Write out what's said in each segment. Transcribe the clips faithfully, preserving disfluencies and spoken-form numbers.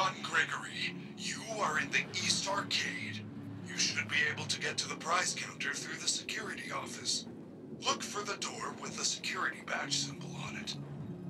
John Gregory, you are in the East Arcade. You should be able to get to the prize counter through the security office. Look for the door with the security badge symbol on it.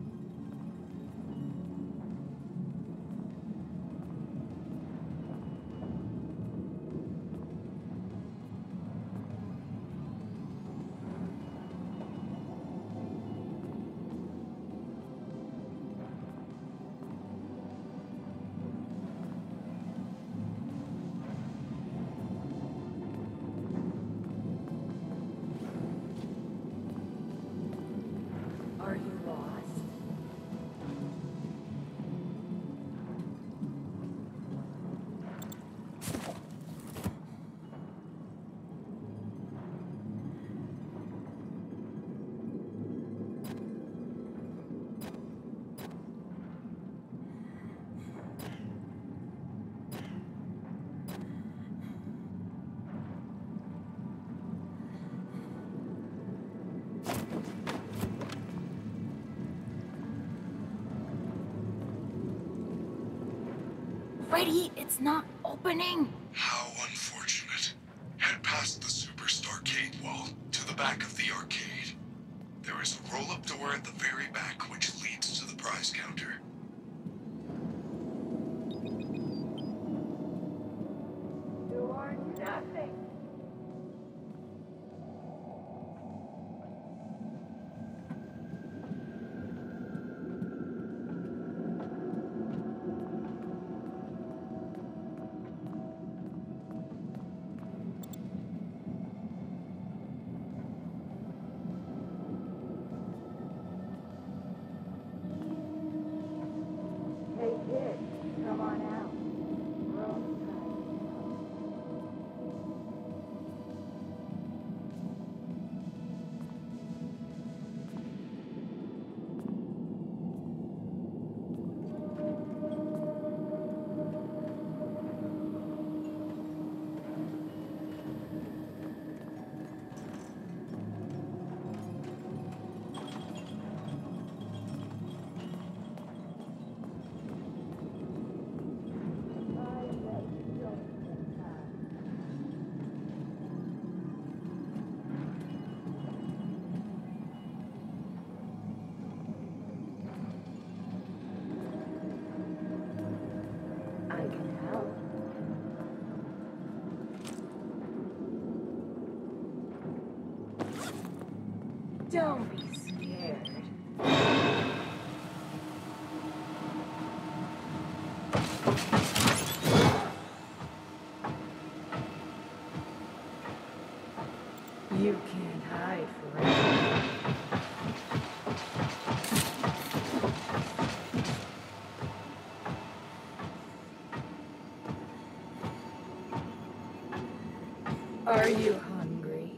Are you lost? Freddy, it's not opening. How unfortunate. Head past the Superstarcade wall to the back of the arcade. There is a roll-up door at the very back which leads to the prize counter. You are nothing. Hey kid, come on out. We're almost done. I can help. Don't be scared. You can't hide forever. Are you hungry?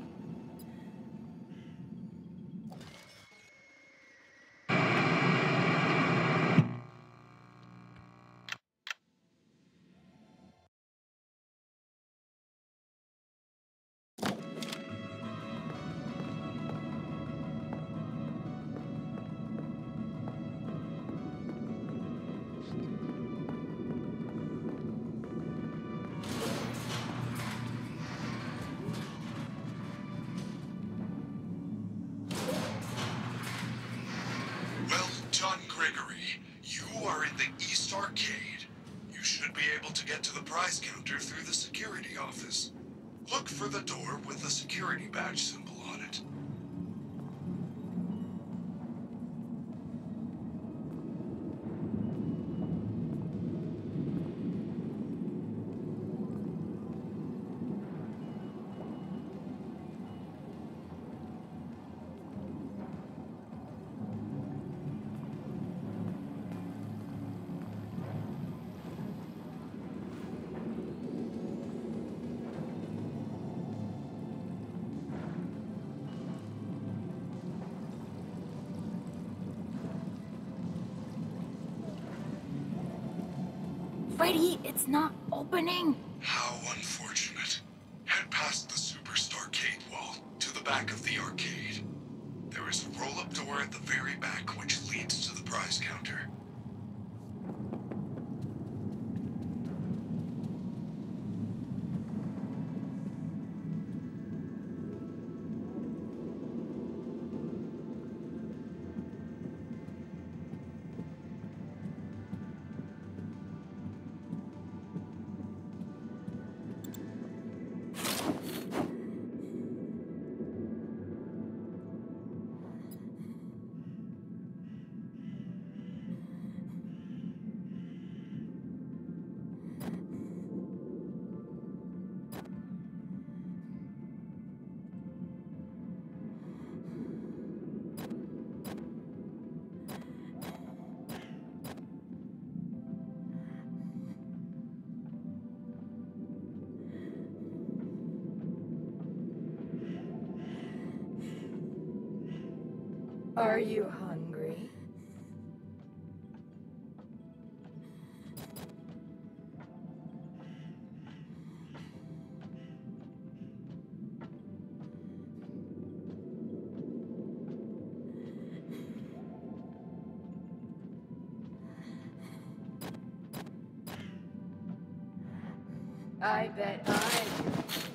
Well, John Gregory, you are in the East Arcade. You should be able to get to the prize counter through the security office. Look for the door with the security badge symbol on it. Freddy, it's not opening. How unfortunate. Head past the Superstarcade wall to the back of the arcade. There is a roll-up door at the very back which leads to the prize counter. Are you hungry? I bet I do.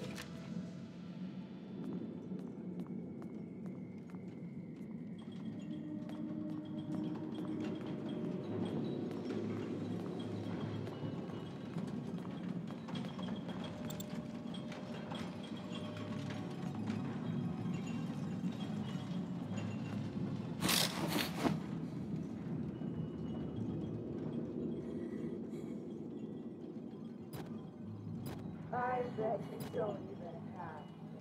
I bet you don't even have.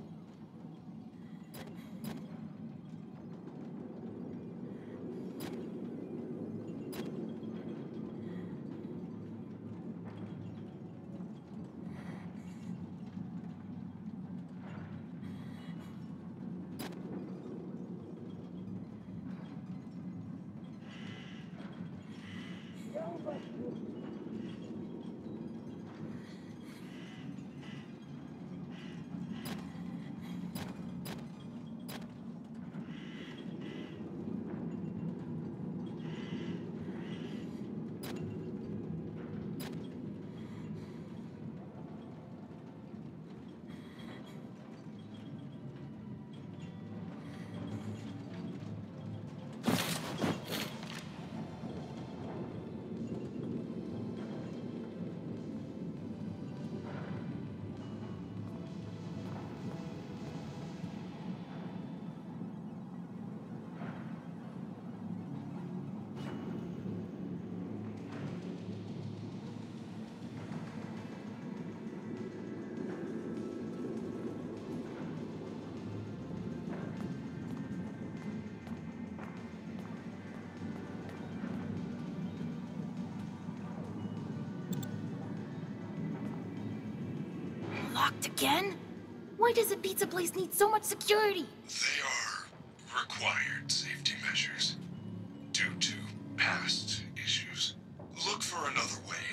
Locked again? Why does a pizza place need so much security? They are required safety measures due to past issues. Look for another way